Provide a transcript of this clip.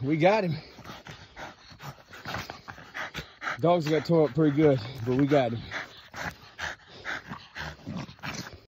we got him. Dogs got tore up pretty good, but we got him.